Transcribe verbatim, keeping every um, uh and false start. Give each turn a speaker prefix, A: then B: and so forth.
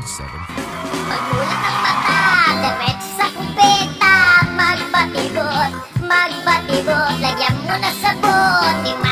A: seven.
B: Magulat ang mata, diretso sa kumpeta. Magbatibot, magbatibot, lagyan mo na sabon.